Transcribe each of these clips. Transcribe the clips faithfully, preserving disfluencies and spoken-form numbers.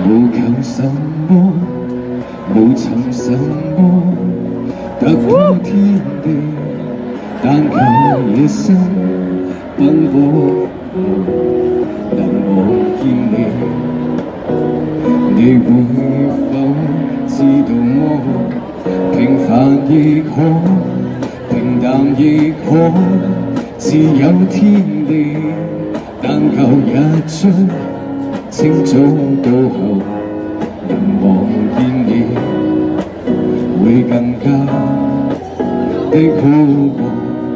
无求什麼，無尋什麼，突破天地，但求夜深奔波，能望見你，你會否知道麼？平凡亦可，平淡亦可，自有天地，但求日出。 清早到後，能望見你，會更加的好過。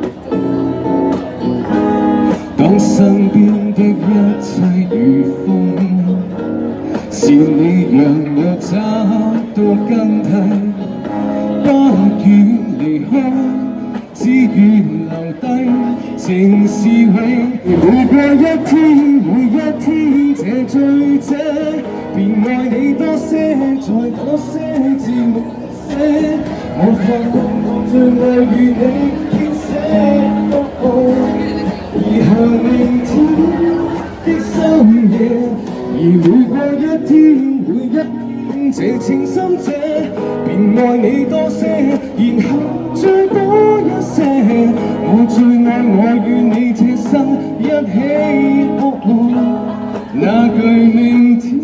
當身邊的一切如風，是你讓我找到根蒂，不願離開，只願留低，情是永。每過一天，每一天。 這醉者，便愛你多些，再多些至沒些。我發覺最愛與你編寫，而後明天的深夜，而每過一天，每一天，這情深者，便愛你多些，然後再多一些。我最愛我與你這生一起。哦哦 那句明天，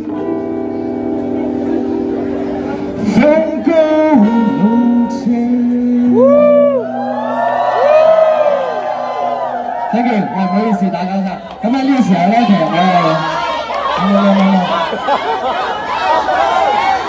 風高路斜。Thank you， 唔好意思打攪晒。咁喺呢個時候咧，其實我係。